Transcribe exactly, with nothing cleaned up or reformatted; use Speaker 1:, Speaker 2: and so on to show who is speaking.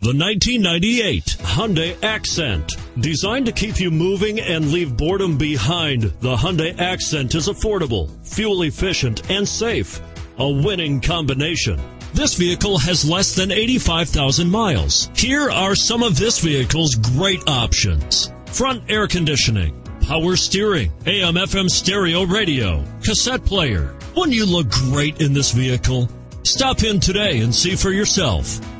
Speaker 1: The nineteen ninety-eight Hyundai Accent. Designed to keep you moving and leave boredom behind, the Hyundai Accent is affordable, fuel efficient, and safe. A winning combination. This vehicle has less than eighty-five thousand miles. Here are some of this vehicle's great options: front air conditioning, power steering, A M F M stereo radio, cassette player. Wouldn't you look great in this vehicle? Stop in today and see for yourself.